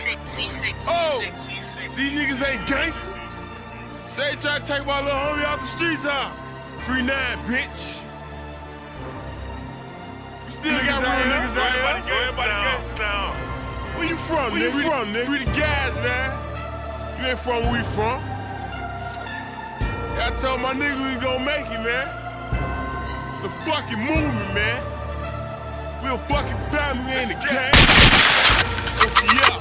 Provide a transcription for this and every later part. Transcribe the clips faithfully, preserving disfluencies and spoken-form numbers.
sick, C six, Oh, C six, C six. These niggas ain't gangsters. Stay trying to take my little homie out the streets, huh? Free nine, bitch. You still niggas got real niggas out here. Everybody gangsters now. Where you from, nigga? Where you from, nigga? We the guys, man. You ain't from where we from. Yeah, I told my nigga we gon' make it, man. It's a fucking movement, man. We a fucking family, we ain't a gang. Yeah.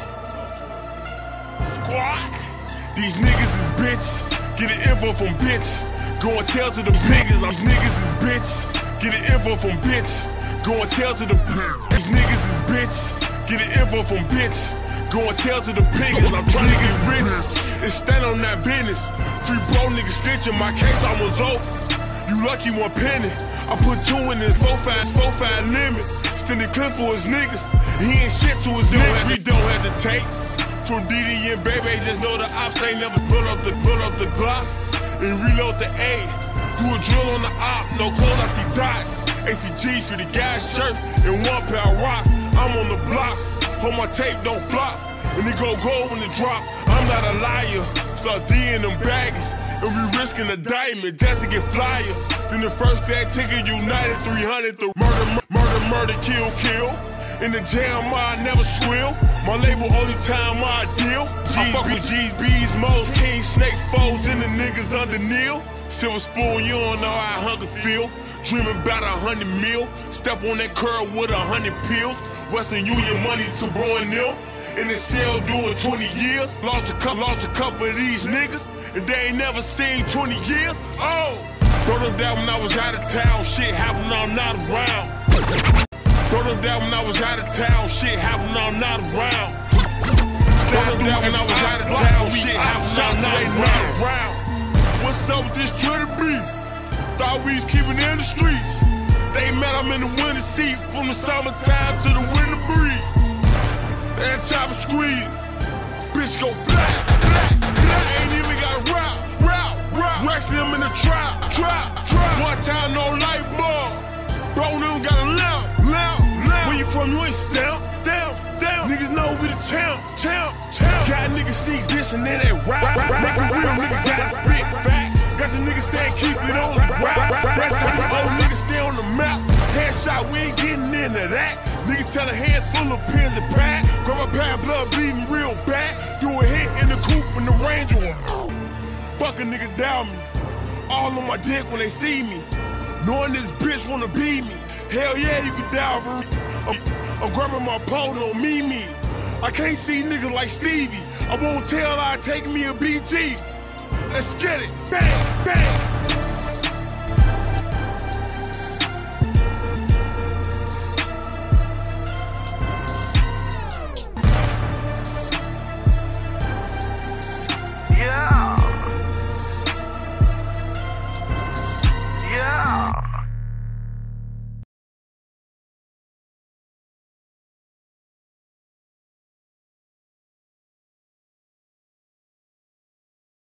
Squad. These niggas is bitches. Get the info from bitches. Go and tell to the niggas. These niggas is bitches. Get the info from bitches. Go and tell to the These niggas is bitches. Get the info from bitches. Go and tell to the piggers. I'm trying to get rich and stand on that business. Three bro niggas snitching, my case almost over. You lucky one penny. I put two in this four five, four five limit. Extended clip for his niggas. He ain't shit to his niggas. He don't hesitate. From D D and baby, just know the ops ain't never pull up the pull up the Glock and reload the A. Do a drill on the op, no clothes, I see dots. A C Gs for the gas shirt and one pair of rocks. I'm on the block, hope my tape don't flop. And it go gold when it drop. I'm not a liar. Start D'ing them baggies and we risking a diamond just to get flyer. Then the first day ticket united three hundred. The murder, murder, murder, kill, kill. In the jam, I never swill. My label only time I deal. I fuck with G's, B's, Mo's, King, Snakes, foes, and the niggas under Neil. Silver spoon, you don't know how hunger feel. Dreaming about a hundred mil. Step on that curb with a hundred pills. Western Union money to bro and them. In the cell doing twenty years. Lost a couple, lost a couple of these niggas, and they ain't never seen twenty years. Oh, brought them down when I was out of town. Shit happened, I'm not around. Brought them down when I was out of town. Shit happened, I'm not around. Brought them down when I was out of town. Shit happened, I'm not around. What's up with this Twitter beef? Thought we was keeping it in the streets. They met, I'm in the winter seat. From the summertime to the winter breeze. And chopper squeeze. Bitch go black, black, black. Ain't even got a route, route, route. Rex them in the trap, trap, trap. One time no light bulb. Bro, them got a lamp, lamp, lamp. Where you from? You ain't stamp, down, down. Niggas know we the champ, champ, champ. Got niggas sneak this and then they rap, rap, rap. Make a real nigga gotta spit facts. Got some niggas saying keep it on the rap, rap. That's how the old niggas stay on the map. Headshot, we ain't getting into that. Niggas tell a hands full of pins and packs. Grab a pad, blood bleeding real bad. Do a hit in the coupe in the Ranger. Fuck a nigga down me. All on my dick when they see me. Knowing this bitch wanna beat me. Hell yeah, you can die for I'm, I'm grabbing my pole, no me me. I can't see niggas like Stevie. I won't tell I take me a B G. Let's get it. Bang, bang.